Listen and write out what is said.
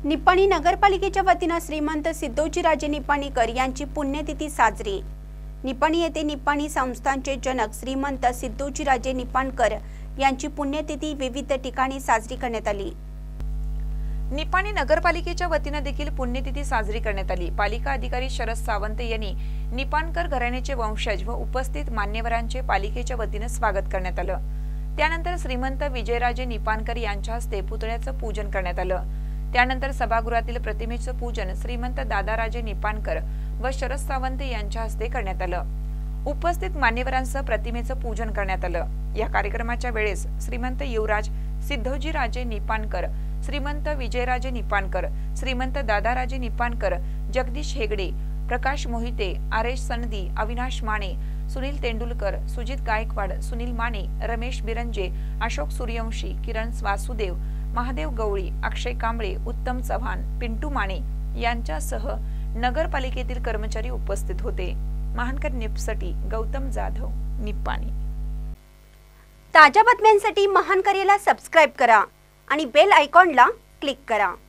निपाणी नगरपालिकेच्या वतीने श्रीमंत सिद्धोजीराजे निपाणीकर यांची पुण्यतिथी साजरी। निपाणी येथे निपाणी संस्थानचे जनक श्रीमंत सिद्धोजीराजे निपाणकर यांची पुण्यतिथी विविध ठिकाणी साजरी करण्यात आली। निपाणी नगरपालिकेच्या वतीने देखील पुण्यतिथी साजरी करण्यात आली। पालिका अधिकारी शरद सावंत यांनी निपाणकर घराण्याचे वंशज व उपस्थित मान्यवरांचे पालिकेच्या वतीने स्वागत करण्यात आलं। त्यानंतर श्रीमंत विजयराजे निपाणकर यांच्या हस्ते पुतळ्याचं पूजन करण्यात आलं। त्यानंतर सभागृहातील प्रतिमेचं पूजन श्रीमंत दादाराजे निपाणकर व शरद सावंत यांच्या हस्ते करण्यात आलं। उपस्थित मान्यवरांसह प्रतिमेचं पूजन करण्यात आलं। या कार्यक्रमाच्या वेळेस श्रीमंत युवराज सिद्धोजीराजे निपाणकर, श्रीमंत विजयराजे निपाणकर, श्रीमंत दादाराजे निपाणकर, जगदीश हेगडे, प्रकाश मोहिते, आरेश सनदी, अविनाश माने, सुनील तेंडुलकर, सुजित गायकवाड, सुनील माने, रमेश बिरंजे, अशोक सूर्यवंशी, किरण वासुदेव, महादेव गवळी, अक्षय कांबळे, उत्तम चव्हाण, पिंटू माने यांच्यासह नगरपालिकेतील कर्मचारी उपस्थित होते। महानकर न्यूजसाठी गौतम जाधव, निपाणी। ताज्या बातम्यांसाठी महानकरेला सबस्क्राइब करा आणि बेल आयकॉनला क्लिक करा।